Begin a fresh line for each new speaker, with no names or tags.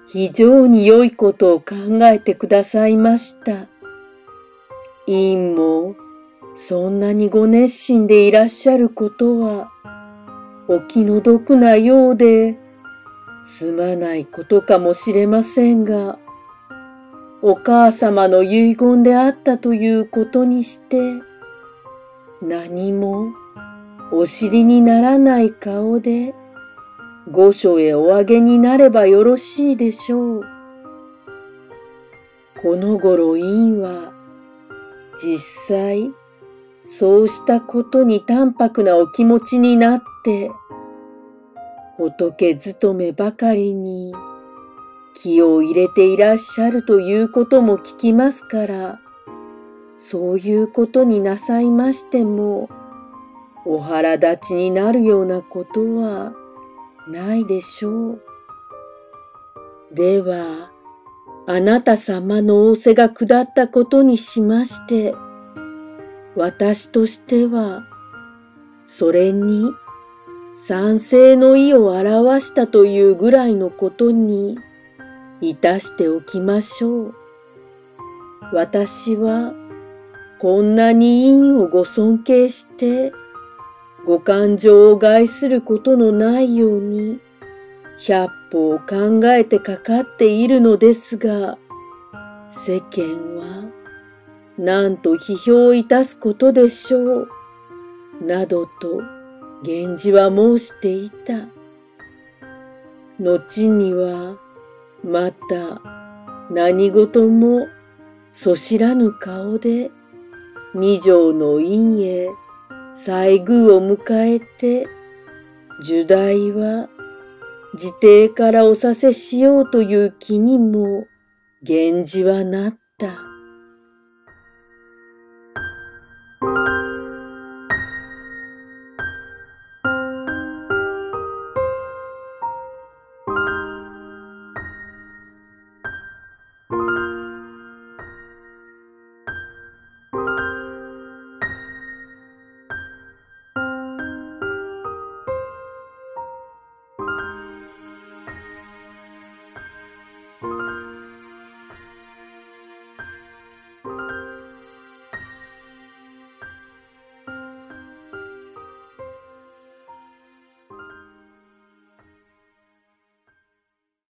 非常に良いことを考えてくださいました。委員もそんなにご熱心でいらっしゃることはお気の毒なようですまないことかもしれませんが、お母様の遺言であったということにして、何もお知りにならない顔で御所へお上げになればよろしいでしょう。この頃委員は実際そうしたことに淡白なお気持ちになって、仏勤めばかりに気を入れていらっしゃるということも聞きますから、そういうことになさいましても、お腹立ちになるようなことはないでしょう。では、あなた様の仰せが下ったことにしまして、私としては、それに賛成の意を表したというぐらいのことにいたしておきましょう。私はこんなに委員をご尊敬して、ご感情を害することのないように、百歩を考えてかかっているのですが、世間はなんと批評いたすことでしょう、などと源氏は申していた。後には、また何事もそしらぬ顔で二条の院へ西宮を迎えて、入内は自邸からおさせしようという気にも源氏はなっ